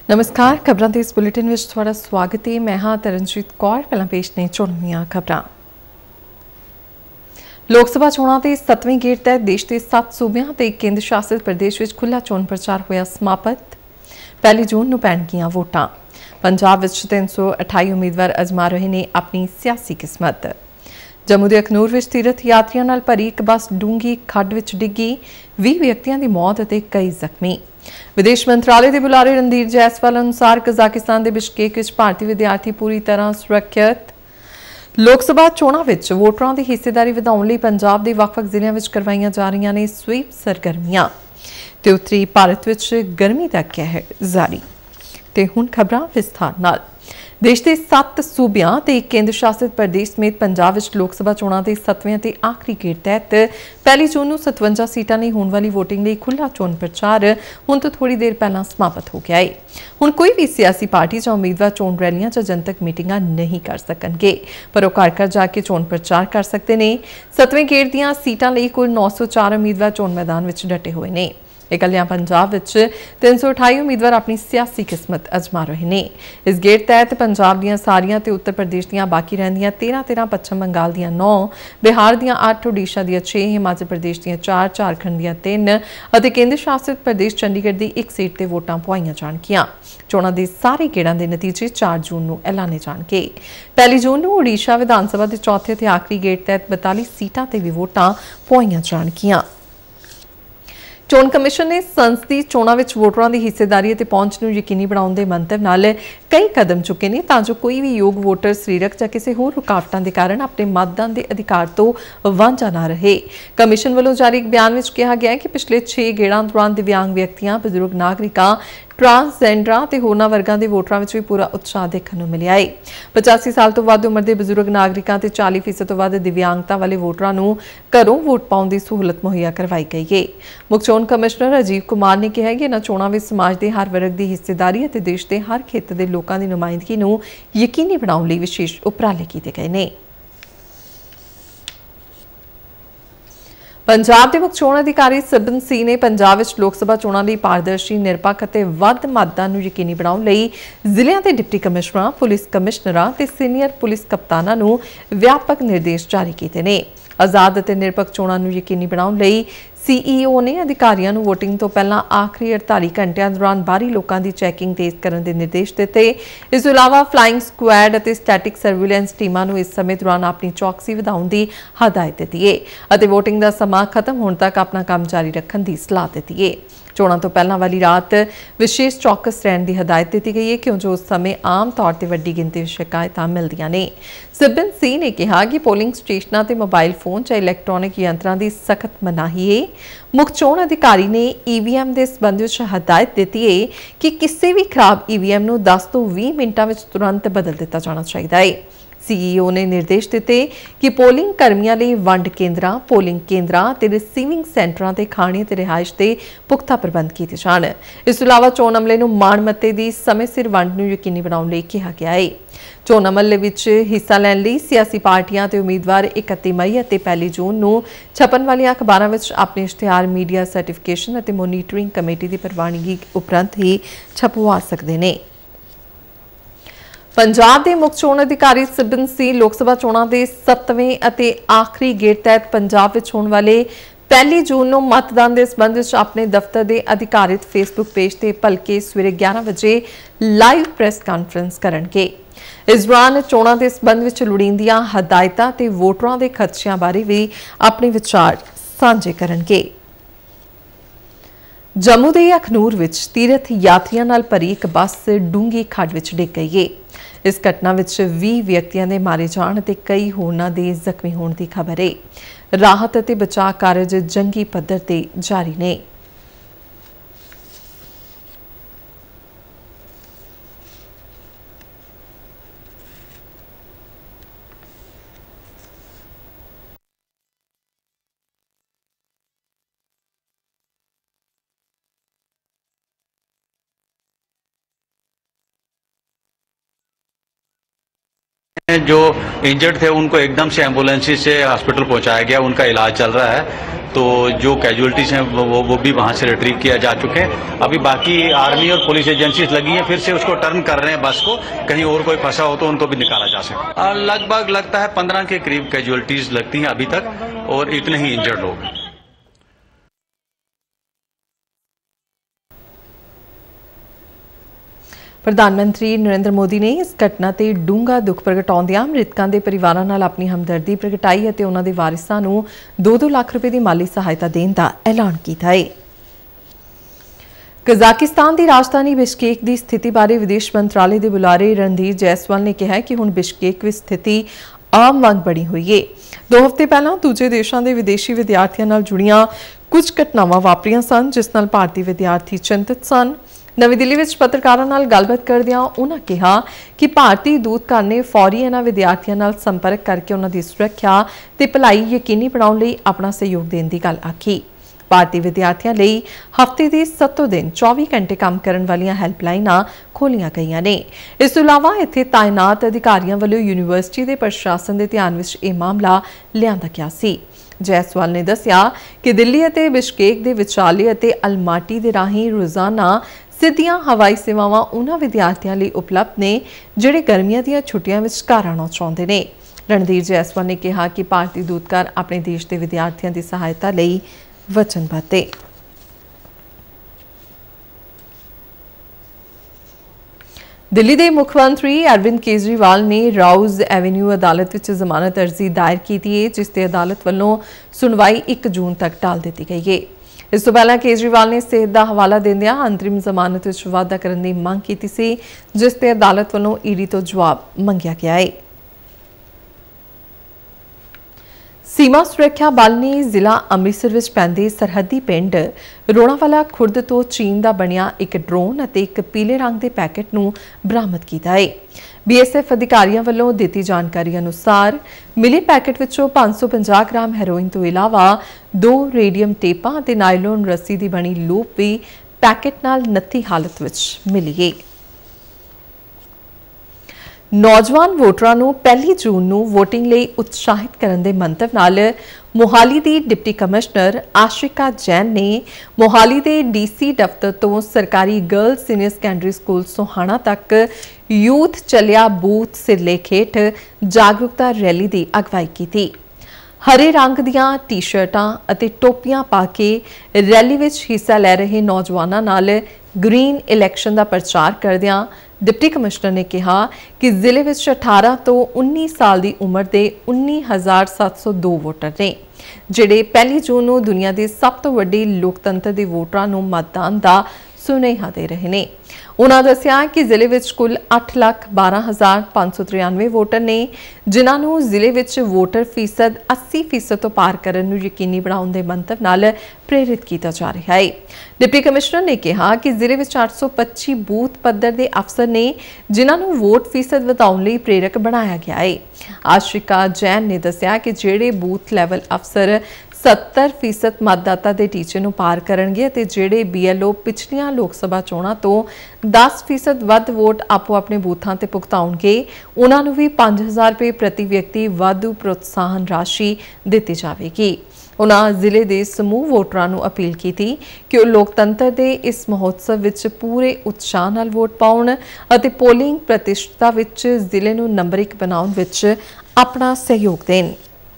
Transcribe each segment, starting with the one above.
नमस्कार, खबरों के इस बुलेटिन में थोड़ा स्वागत है। मैं हाँ तरनजीत कौर। पहला पेश ने चुनिया खबरां। लोक सभा चोणां के 7वें गेड़ तहत देश के 7 सूबियां ते केंद्र शासित प्रदेश में खुला चोण प्रचार होया समाप्त। 1 जून नूं पैणगीआं वोटां। पंजाब विच 328 उम्मीदवार अजमा रहे ने अपनी सियासी किस्मत। जम्मू के अखनूर में तीर्थ यात्रियों नाल भरी एक बस डूंगी खड्ड विच डिग्गी, 20 व्यक्तियों की मौत और कई जख्मी। विदेश मंत्रालय के बुलारे रणधीर जायसवाल अनुसार कजाकिस्तान के बिश्केक विच भारतीय विद्यार्थी पूरी तरह सुरक्षित। लोक सभा चोणां विच वोटरां की हिस्सेदारी वधाउण लई पंजाब के ਵੱਖ-ਵੱਖ ਜ਼ਿਲ੍ਹਿਆਂ विच करवाईयां जा रही ने स्वीप सरगर्मियां ते उत्तरी भारत विच गर्मी का कहर जारी। ते हुण खबरां विस्तार नाल। देश के 7 सूबियां ते केंद्र शासित प्रदेश समेत पंजाब विच लोक सभा चोणां के 7वें ते आखिरी गेड़ तहत 1 जून नूं 57 सीटां लई होण वाली वोटिंग लई खुला चोण प्रचार हुण तो थोड़ी देर पहलां समाप्त हो गया है। हुण कोई भी सियासी पार्टी जां उम्मीदवार चोण रैलियां जां जनतक मीटिंगां नहीं कर सकणगे, पर वो घर घर जाके चोण प्रचार कर सकते हैं। 7वें गेड़ दीआं सीटां लई कुल 904 उम्मीदवार चोण मैदान विच डटे हुए ने। इकलियां पंजाब विच 328 उम्मीदवार अपनी सियासी किस्मत अजमा रहे हैं। इस गेड़ तहत पंजाब दीआं सारियां ते उत्तर प्रदेश दीआं बाकी रहिंदियां 13 पश्चिम बंगाल दीआं 9, बिहार दीआं 8, ओडिशा दीआं 6, हिमाचल प्रदेश दीआं 4, झारखंड दीआं 3 और केंद्र शासित प्रदेश चंडीगढ़ दी 1 सीट ते वोटां पुआईयां जाणगीआं। चोणां दे सारे गेड़ां दे नतीजे 4 जून नूं ऐलाने जाणगे। 1 जून नूं ओडिशा विधान सभा दे चौथे ते आखिरी गेड़ तहत 42 सीटां ते भी वोटां पुआईयां जाणगीआं। चोण कमिशन ने संसदी चोणां विच वोटरां दी हिस्सेदारी ते पहुंच नूं यकीनी बनाउण दे मंतव नाल कई कदम चुके ने तां जो कोई भी योग वोटर सरीरक जां किसी होर रुकावटां दे कारण अपने मतदान दे अधिकार तो वांझा ना रहे। कमिशन वालों जारी एक बयान विच कहा गया है कि पिछले 6 गेड़ां दौरान दिव्यांग व्यक्तियां, बजुर्ग नागरिकां, ट्रांसजेंडरां ते होरनां वर्गां दे वोटरां विच भी पूरा उत्साह देखण नूं मिलिआ है। 85 साल तो वध उम्र दे बजुर्ग नागरिकां ते 40% तो वध दिव्यांगता वाले वोटरां नूं घरों वोट पाउण दी सहूलत मुहैया करवाई गई है। मुख चोण कमिश्नर राजीव कुमार ने कहा कि इन्हां चोणां विच समाज के हर वर्ग की हिस्सेदारी और देश के हर खेत्र के लोगों की नुमाइंदगी नूं यकीनी बनाउण लई विशेष उपराले कीते गए ने। पंजाब के मुख चोण अधिकारी सिबन सिंह ने पंजाब विच लोक सभा चोणां लई पारदर्शी, निरपक्ष ते वध मतदान नूं यकीनी बनाउण लई ਜ਼ਿਲ੍ਹਿਆਂ ਦੇ डिप्टी कमिश्नरां, पुलिस कमिश्नरां ते सीनियर पुलिस कप्तानां नूं व्यापक निर्देश जारी कीते ने। आजाद और निरपक्ष चोणां नूं यकीनी बनाउण लई सीईओ ने अधिकारियों को वोटिंग तो पहला आखिरी 48 घंटिया दौरान बाहरी लोगों की चैकिंग तेज करने के निर्देश दिते। इस तो इलावा फ्लाइंग स्क्वाड और स्टैटिक सर्विलेंस टीमां नूं इस समय दौरान अपनी चौकसी वधाउण की हदायत दी है। वोटिंग का समा खत्म होने तक अपना काम जारी रखने की सलाह दी है। चोणां तो पहला वाली रात विशेष चौकस रहने की हदायत दी गई है क्योंकि उस समय आम तौर पर वड्डी गिनती शिकायतां मिलदियां ने। सिबन सिंह ने कहा कि पोलिंग स्टेशनों ते मोबाइल फोन या इलैक्ट्रॉनिक यंत्रां की सख्त मनाही है। मुख चोण अधिकारी ने ईवीएम के संबंध में हदायत दी है कि किसी भी खराब ईवीएम नूं 10 तो 20 मिनटां विच तुरंत बदल दिता जाना चाहिए है। सीईओ ने निर्देश दिते कि पोलिंग कर्मियों लिए वंड केंद्रां, पोलिंग केंद्रां ते रिसीविंग सेंटरां ते खाने ते रिहाइश के पुख्ता प्रबंध किए जाण। इस तो इलावा चोण अमले नूं माणमत्ते की समय सिर वंड नूं यकीनी बनाउण लई कहा गया है। चोण अमले विच हिस्सा लैण लई सियासी पार्टियां ते उम्मीदवार 31 मई और 1 जून नूं छपन वालियां अखबारां विच अपने इश्तिहार मीडिया सर्टिफिकेशन और मोनीटरिंग कमेटी की प्रवानगी उपरंत ही छपवा सकते हैं। पंजाब के मुख चोण अधिकारी सिबन सिंह लोक सभा चोणां के 7वें और आखिरी गेड़ तहत पंजाब विच होण वाले 1 जून नूं मतदान के संबंध में अपने दफ्तर के अधिकारित फेसबुक पेज से भलके सवेरे 11 बजे लाइव प्रेस कॉन्फ्रेंस करनगे। इस दौरान चोणां के संबंध में लोड़ींदियां हदायतां ते वोटरां के खदशियां बारे भी अपने विचार साझे करनगे। जम्मू के अखनूर विच तीर्थ यात्रियों नाल भरी एक बस डूंगी खड्ड विच डिग गई है। इस घटना विच 20 व्यक्तियों के मारे जाण ते कई होरनां दे जख्मी होने की खबर है। राहत ते बचाव कारज जंगी पद्धर ते जारी ने। जो इंजर्ड थे उनको एकदम से एम्बुलेंस से हॉस्पिटल पहुंचाया गया, उनका इलाज चल रहा है। तो जो कैजुअलिटीज़ हैं वो भी वहाँ से रिट्रीव किया जा चुके हैं। अभी बाकी आर्मी और पुलिस एजेंसीज लगी हैं, फिर से उसको टर्न कर रहे हैं बस को, कहीं और कोई फंसा हो तो उनको भी निकाला जा सके। लगभग लगता है 15 के करीब कैजुअलिटीज़ लगती हैं अभी तक, और इतने ही इंजर्ड लोग। प्रधानमंत्री नरेंद्र मोदी ने इस घटना ते डूंगा दुख प्रगटाउंदियां मृतकों के परिवारों नाल अपनी हमदर्दी प्रगटाई और उन्होंने वारिसां नूं 2-2 लाख रुपए की माली सहायता देने का ऐलान किया है। कजाकिस्तान की राजधानी बिश्केक की स्थिति बारे विदेश मंत्रालय के बुलारे रणधीर जायसवाल ने कहा कि हुण बिश्केक विच स्थिति आम वांग बनी हुई है। 2 हफ्ते पहला दूजे देशों के विदेशी विद्यार्थियों नाल जुड़ियां कुछ घटनावां वापरियां सन, जिस नाल भारतीय विद्यार्थी चिंतित सन। नवी दिल्ली में पत्रकारों नाल गलबात करदियां उन्होंने कहा कि भारतीय दूतघर ने फौरी इन्हां विद्यार्थियों नाल संपर्क करके उन्हां दी सुरक्षा ते भलाई यकीनी बनाउण लई अपना सहयोग देण दी गल आखी। भारतीय विद्यार्थियों लई हफ्ते के 7 दिन 24 घंटे काम करन वालियां हैल्पलाइनां खोलियां गईयां ने। इस तों इलावा इत्थे तायनात अधिकारियों वालों यूनीवर्सिटी के प्रशासन के ध्यान विच यह मामला लिआंदा गया सी। जायसवाल ने दस्सिया कि दिल्ली और बिश्केक के विचाले और अलमाटी के राही रोजाना सीधियां हवाई सेवावां उन्हां विद्यार्थियों लिए उपलब्ध ने जिहड़े गर्मियां दीयां छुट्टियां विच घर आना चाहुंदे ने। रणधीर जायसवाल ने कहा कि भारतीय दूतघर अपने देश के विद्यार्थियों की सहायता लई वचनबद्ध है। दिल्ली के मुख्यमंत्री अरविंद केजरीवाल ने राउज एवेन्यू अदालत विच जमानत अर्जी दायर की है, जिसते अदालत वालों सुनवाई 1 जून तक टाल दी गई है। इस तो पहला केजरीवाल ने सेहत का हवाला देंदियां अंतरिम जमानत विच वाधा करने की मांग की सी, जिसते अदालत वालों ईडी तो जवाब मंगिया गया है। सीमा सुरक्षा बल ने जिला अमृतसर विच पैंदे सरहदी पिंड रोणावाला खुर्द तो चीन का बनिया एक ड्रोन और एक पीले रंग के पैकेट नूं बरामद किया है। बीएसएफ अधिकारियों वालों दी जानकारी अनुसार मिले पैकेट विचों 550 ग्राम हैरोइन तो इलावा 2 रेडियम टेपां ते नायलोन रस्सी की बनी लूप भी पैकेट नाल नत्थी हालत विच मिली है। नौजवान वोटरां नूं 1 जून नूं वोटिंग लई उत्साहित करन दे मंतव नाल मोहाली दी डिप्टी कमिश्नर आशिका जैन ने मोहाली दे डीसी दफ्तर तो सरकारी girls senior secondary school Sohana तक यूथ चलिया बूथ सिरलेख हेठ जागरूकता रैली की अगवाई की। हरे रंग दियां टी-शर्टां अते टोपियां पा के रैली विच हिस्सा लै रहे नौजवानों नाल ग्रीन इलैक्शन का प्रचार करदियां डिप्टी कमिश्नर ने कहा कि जिले में 18 तो 19 साल की उम्र के 19,702 वोटर ने, जिहड़े 1 जून को दुनिया के सब तो वड्डे लोकतंत्र के वोटरां नूं मतदान का सुनेहा दे रहे हैं। उन्होंने दस्सिया कि जिले में कुल 8,12,593 वोटर ने, जिन्होंने जिले में वोटर फीसद 80% तो पार करने को यकीनी बनाने के मंतव नाल प्रेरित किया जा रहा है। डिप्टी कमिश्नर ने कहा कि जिले में 825 बूथ पद्धर के अफसर ने, जिन्होंने वोट फीसद वधाउण लई प्रेरक बनाया गया है। आशिका जैन ने दस्सिया कि जिहड़े बूथ लैवल अफसर 70% मतदाता के टीचे नूं पार करनगे ते जिहड़े BLO पिछलियां लोक सभा चोणां तो 10% वध वोट आपो अपने बूथां ते भुगताउणगे, उन्हां नूं भी 5,000 रुपए प्रति व्यक्ति वाधू प्रोत्साहन राशि दित्ती जावेगी। उन्होंने जिले के समूह वोटरां नूं अपील की थी कि वह लोकतंत्र के इस महोत्सव विच पूरे उत्साह नाल वोट पाउण अते पोलिंग प्रतिशतता विच जिले नूं नंबर 1 बनाउण विच अपना सहयोग देण।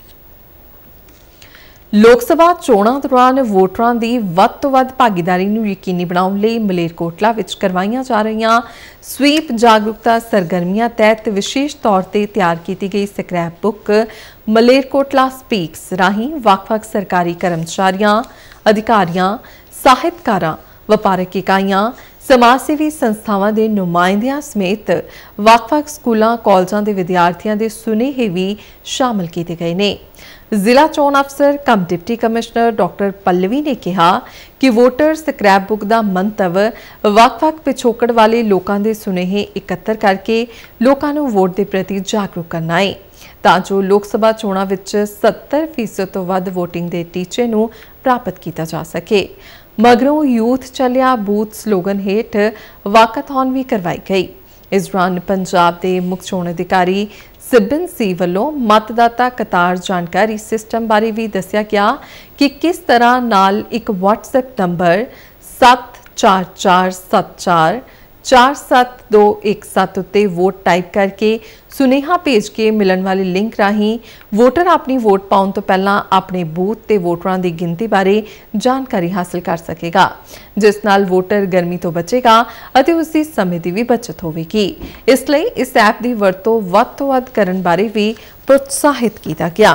लोक सभा चोणां दौरान वोटरां दी वध तो वध भागीदारी नूं यकीनी बनाउण लई मलेरकोटला विच करवाईयां जा रहीआं स्वीप जागरूकता सरगर्मियां तहत विशेष तौर ते तैयार की गई स्क्रैप बुक मलेरकोटला स्पीक्स राहीं वख-वख सरकारी कर्मचारियों, अधिकारियों, साहित्यकारां, वपारक इकाइयां, समाज सेवी संस्थावां दे नुमाइंदियां समेत वख-वख स्कूलों कॉलेजों के विद्यार्थियों के सुनेहे भी शामिल किए गए ने। जिला चोण अफसर cum deputy commissioner doctor Pallavi ने कहा कि वोटर स्क्रैप बुक का मंतव वख-वख पिछोकड़ वाले लोगों के सुनेहे इकत्तर करके लोगों को वोट के प्रति जागरूक करना है, तां जो लोक सभा चोणां विच 70% तो वध वोटिंग के टीचे नूं प्राप्त किया जा सके। मगरों यूथ चलिया बूथ स्लोगन हेठ वाकाथॉन भी करवाई गई। इस दौरान पंजाब के मुख्य चोण अधिकारी सिबन-सी ਵੱਲੋਂ मतदाता कतार जानकारी सिस्टम बारे भी दस्सिया गया कि किस तरह नाल एक WhatsApp नंबर 74474 47217 उत्ते वोट टाइप करके सुनेहा भेज के मिलन वाले लिंक राही वोटर अपनी वोट पाउण तो पहला अपने बूथ ते वोटरां दी गिनती बारे जानकारी हासिल कर सकेगा, जिस नाल वोटर गर्मी तो बचेगा अते उसकी समय की भी बचत होवेगी। इसलिए इस ऐप की वरतों वध तो वध करन बारे भी प्रोत्साहित किया गया।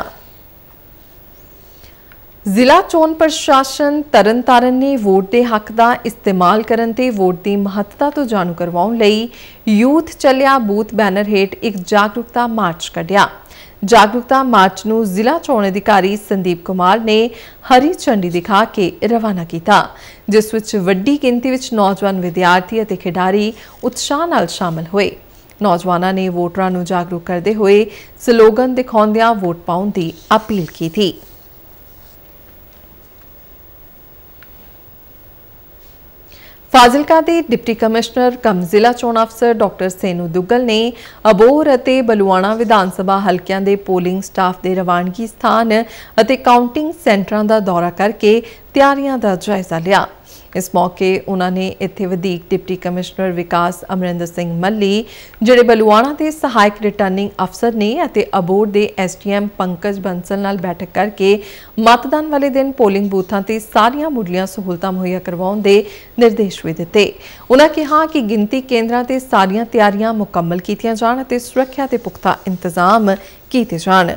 जिला चोन प्रशासन तरनतारन ने वोट के हक का इस्तेमाल करन ते वोट की महत्ता तो जाणू करवाउण लई यूथ चलिया बूथ बैनर हेठ एक जागरूकता मार्च कढ़िया। जागरूकता मार्च नूं जिला चोण अधिकारी संदीप कुमार ने हरी झंडी दिखा के रवाना किया, जिस विच वड्डी गिनती विच नौजवान विद्यार्थी अते खिडारी उत्साह नाल शामिल होए। नौजवानों ने वोटरां नूं जागरूक करते हुए स्लोगन दिखाउंदियां वोट पाउण दी अपील की थी। फाजिलका के डिप्टी कमिश्नर कम जिला चोण अफसर डॉक्टर सेनू दुग्गल ने अबोर अते बलुआणा विधान सभा हल्कियां दे पोलिंग स्टाफ के रवानगी स्थान अते काउंटिंग सेंटरां दा दौरा करके तैयारियां दा जायजा लिया। इस मौके उन्होंने इत्थे वधीक डिप्टी कमिश्नर विकास अमरिंदर सिंह मल्ली, जिहड़े बलुआणा के सहायक रिटर्निंग अफसर ने अते अबोर के SDM पंकज बंसल नाल बैठक करके मतदान वाले दिन पोलिंग बूथां ते सारियां मुढ़लियां सहूलतां मुहैया करवाउण दे निर्देश भी दिते। उन्होंने कहा कि गिनती केंद्रां ते सारियां तैयारियां मुकम्मल कीतियां जाण अते सुरक्षा ते पुख्ता इंतजाम कीते जाण।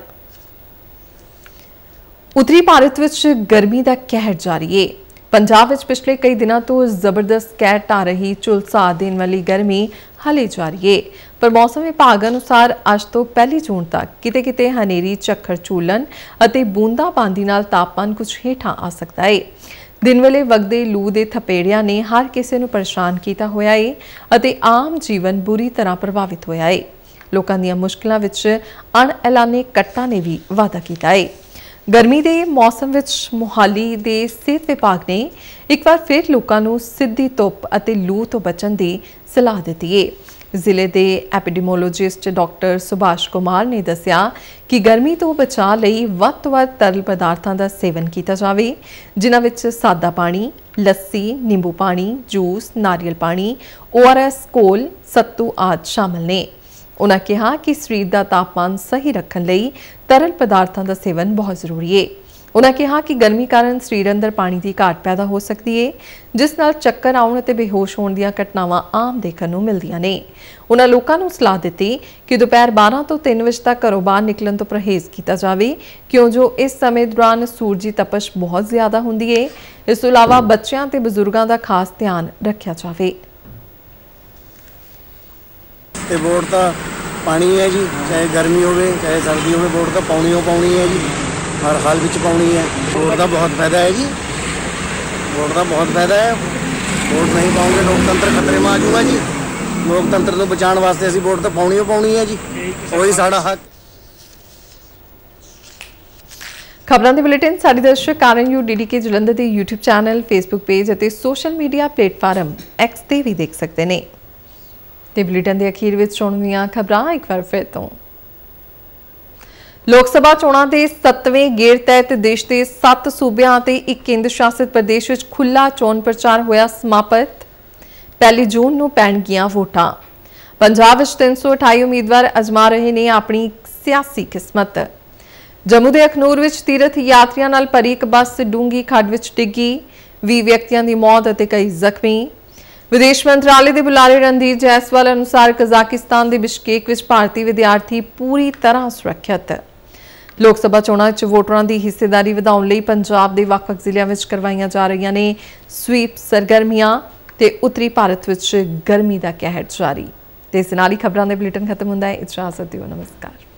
उत्तरी भारत विच गर्मी दा कहर जारी है। पंजाब विच पिछले कई दिनों तो जबरदस्त कहर ढा रही झुलसा देने वाली गर्मी हाले जारी है, पर मौसम विभाग अनुसार अज तो 1 जून तक किते किते हनेरी झक्खड़ झूलन अते बूंदाबांदी नाल तापमान कुछ हेठां आ सकता है। दिन वेले वगदे लू दे थपेड़ियां ने हर किसी नूं परेशान किया होया है अते आम जीवन बुरी तरह प्रभावित होया है। लोकां दीयां मुश्किलां विच अणएलाने कट्टां ने भी वाधा कीता है। गर्मी के मौसम विच मोहाली के सेहत विभाग ने एक बार फिर लोगों को सीधी धुप अते लू तो बचन की सलाह दी है। जिले के एपिडेमोलॉजिस्ट डॉक्टर सुभाष कुमार ने दस्सिया कि गर्मी तो बचाव लई वध तो वध तरल पदार्थों का सेवन किया जाए, जिन्हां विच सादा पानी, लस्सी, नींबू पानी, जूस, नारियल पानी, ORS, घोल, सत्तू आदि शामिल ने। उन्होंने कहा कि शरीर का तापमान सही रखने लई तरल पदार्थों का सेवन बहुत जरूरी है। उन्होंने कहा कि गर्मी कारण शरीर अंदर पानी की घाट पैदा हो सकती है, जिस नाल चक्कर आउण ते बेहोश होने दी घटनावां आम देखने को मिलदियां ने। उन्होंने लोगों को सलाह दी कि दोपहर 12 तो 3 बजे तक घरों बाहर निकलण तो परहेज किया जाए, क्यों जो इस समय दौरान सूरजी तपश बहुत ज्यादा होंदी है। इस तों इलावा बच्चों ते बजुर्गों का खास ध्यान रखा जाए। वोट तो पानी है जी, चाहे गर्मी हो चाहे सर्दी हो, वोट तो पाउनी है जी, हर हाल में पाउनी है। वोट का बहुत फायदा है जी, वोट का बहुत फायदा है। वोट नहीं पाओगे लोकतंत्र खतरे में आ जाऊगा जी। लोकतंत्र को बचाने वास्ते असीं वोट तो पाउनी है जी, वही साड़ा हक। खबरों के बुलेटिन साडी दर्शक RNU DDK जलंधर के YouTube चैनल, फेसबुक पेज और सोशल मीडिया प्लेटफार्म X ते भी देख सकते हैं। ते बुलेटिन के अखीर में चोण दीआं खबरां एक बार फिर तो। लोक सभा चोणां दे 7वें गेड़ तहत देश के 7 सूबियां ते 1 केंद्र शासित प्रदेश विच खुला चोण प्रचार होया समाप्त। 1 जून नूं पैणगीआं वोटां। पंजाब विच 328 उम्मीदवार अजमा रहे ने अपनी सियासी किस्मत। जम्मू के अखनूर विच तीर्थ यात्रियों नाल भरी एक बस डूंगी खड्ड विच डिग्गी, 20 व्यक्तियों की मौत और कई जख्मी। विदेश मंत्रालय के बुलारे रणधीर जायसवाल अनुसार कजाकिस्तान के बिश्केक विच भारतीय विद्यार्थी पूरी तरह सुरक्षित। लोक सभा चोणां विच वोटरां की हिस्सेदारी वधाउण लई पंजाब के ਵੱਖ-ਵੱਖ ਜ਼ਿਲ੍ਹਿਆਂ विच करवाईयां जा रही ने स्वीप सरगर्मियां ते उत्तरी भारत विच गर्मी का कहर जारी। ते इस नाल ही खबरां दे बुलेटिन खत्म हुंदा है। इजाजत दिओ, नमस्कार।